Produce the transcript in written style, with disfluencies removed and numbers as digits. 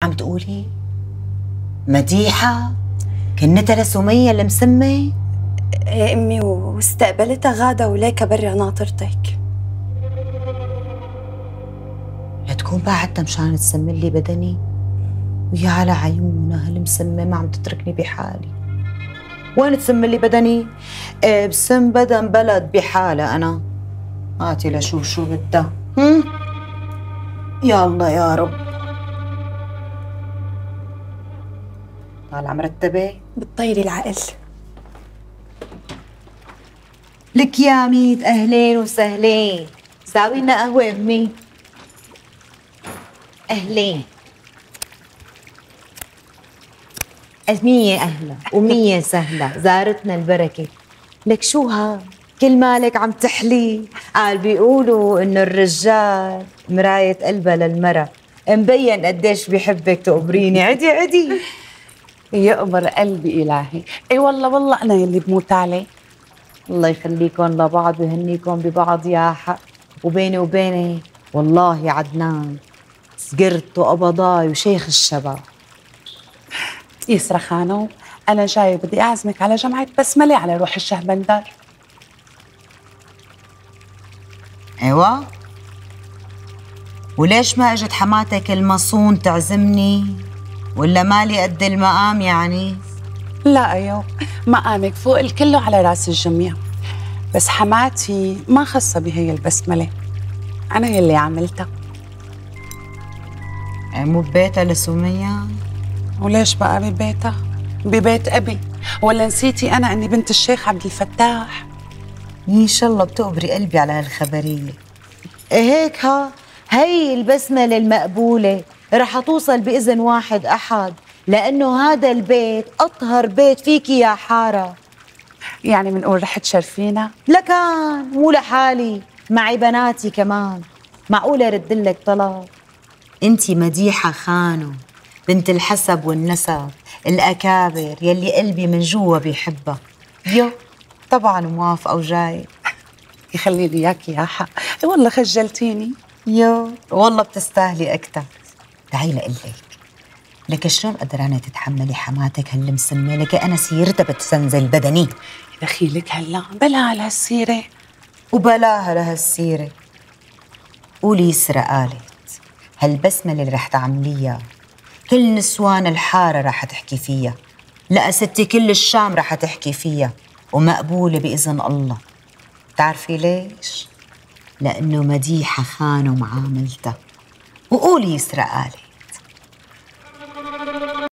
عم تقولي مديحة كنتها لسمية المسمة؟ ايه امي، واستقبلتها غادة وليكا برا ناطرتك. لتكون باعتها مشان تسمي لي بدني؟ ويا على عيونها هالمسمة ما عم تتركني بحالي. وين تسمي لي بدني؟ إيه بسم بدن بلد بحالة أنا. هاتي لشوف شو بدها. يا الله يا رب. طالعة مرتبة؟ بتطيري العقل. لك يا ميت أهلين وسهلين. ساوي لنا قهوة أمي. أهلين. مية أهلا ومية سهلا، زارتنا البركة. لك شو ها؟ كل مالك عم تحلي. قال بيقولوا إنه الرجال مراية قلبها للمرأة، مبين قديش بيحبك تقبريني. عدي عدي. يقبر قلبي إلهي. اي والله والله أنا يلي بموت عليه. الله يخليكم لبعض ويهنيكم ببعض يا حق. وبيني وبينك والله يا عدنان سقرت وقبضاي وشيخ الشباب. يسرى خانو، أنا جاي بدي أعزمك على جمعة بسملة على روح الشهبندر. ايوه، وليش ما اجت حماتك المصون تعزمني؟ ولا مالي قد المقام يعني؟ لا أيوه، مقامك فوق الكل على راس الجميع، بس حماتي ما خصها بهي البسملة، أنا يلي عملتها. مو ببيتها لسمية؟ وليش بقى ببيتها؟ ببيت أبي، ولا نسيتي أنا أني بنت الشيخ عبد الفتاح؟ إن شاء الله بتقبري قلبي على هالخبرية. هيك ها، هي البسملة المقبولة رح توصل بإذن واحد أحد، لأنه هذا البيت أطهر بيت فيكي يا حارة. يعني منقول رح تشرفينا؟ لكان مو لحالي، معي بناتي كمان. معقولة ردلك طلب؟ انتي مديحة خانو، بنت الحسب والنسب، الأكابر يلي قلبي من جوا بيحبها. يو طبعا موافقة وجاي. يخلي لي اياكي يا حق. والله خجلتيني. يو والله بتستاهلي أكتر. تعي لقلك، لك شلون قدرانة تتحملي حماتك هالمسمة؟ لك أنا سيرتها بتسنزل بدني. دخيلك هلا بلا على هالسيرة. وبلاها لهالسيرة. قولي يسرى قالت هالبسمة اللي رح تعمليها كل نسوان الحارة رح تحكي فيها. لا ستي كل الشام رح تحكي فيها، ومقبولة بإذن الله. تعرفي ليش؟ لأنه مديحة خانوا معاملتها. وقولي يسرى قالت